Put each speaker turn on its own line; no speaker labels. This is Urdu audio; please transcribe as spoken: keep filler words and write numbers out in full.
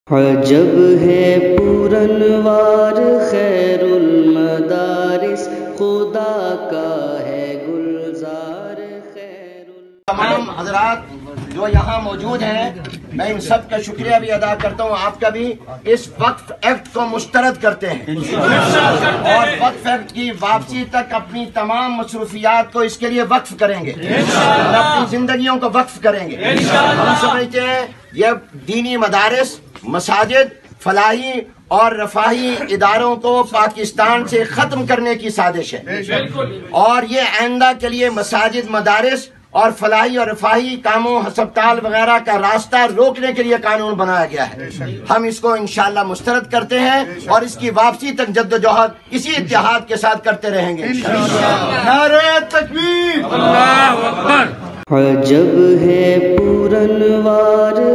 عجب ہے پورنوار خیر المدارس، خدا کا ہے گلزار خیر ال...
تمام حضرات جو یہاں موجود ہیں، میں ان سب کا شکریہ بھی ادا کرتا ہوں، آپ کا بھی اس وقف ایکٹ کو مسترد کرتے ہیں اور وقف ایکٹ کی واپسی تک اپنی تمام مصروفیات کو اس کے لیے وقف کریں گے اور اپنی زندگیوں کو وقف کریں گے۔ ہم سمجھتے ہیں یہ دینی مدارس، مساجد، فلاحی اور رفاہی اداروں کو پاکستان سے ختم کرنے کی سازش ہے، اور یہ آئندہ کے لیے مساجد، مدارس اور فلاحی اور رفاہی کاموں، ہسپتال وغیرہ کا راستہ روکنے کے لیے قانون بنایا گیا ہے۔ ہم اس کو انشاءاللہ مسترد کرتے ہیں اور اس کی واپسی تک جدوجہد اسی اتحاد کے ساتھ کرتے رہیں گے۔ نعرہ تکبیر، اللہ اکبر۔
عجب ہے پورنوار